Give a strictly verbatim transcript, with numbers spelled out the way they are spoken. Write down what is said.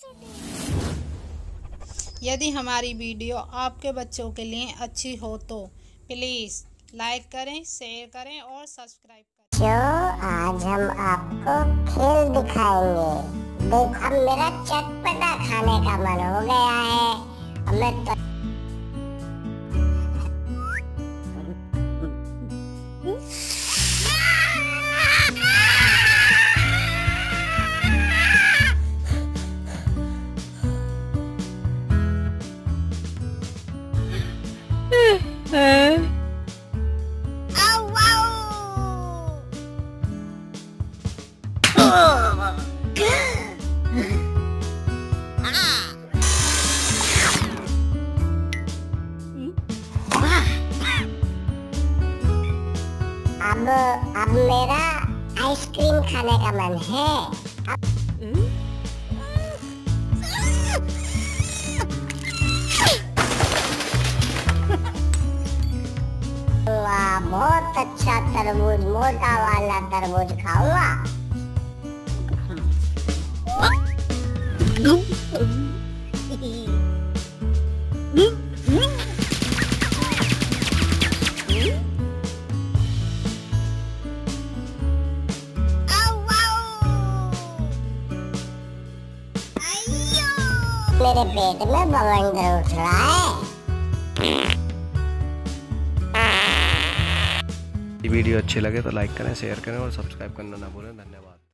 यदि हमारी वीडियो आपके बच्चों के लिए अच्छी हो तो प्लीज़ लाइक करें, शेयर करें और सब्सक्राइब करें। जो आज हम आपको खेल दिखाएंगे। देख, अब मेरा चटपटा खाने का मन हो गया है। अब मैं तो... अब अब मेरा आइसक्रीम खाने का मन है। अब... वाह, बहुत अच्छा तरबूज, मोटा वाला तरबूज खाऊंगा। मेरे पेट में बवंडर उठ रहा है। वीडियो अच्छी लगे तो लाइक करें, शेयर करें और सब्सक्राइब करना ना भूलें। धन्यवाद।